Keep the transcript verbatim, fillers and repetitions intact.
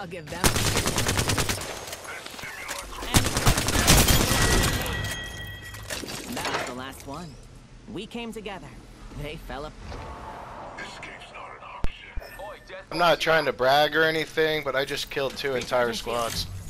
I'll give them. That was the last one. We came together. They fell up. I'm not trying to brag or anything, but I just killed two entire squads.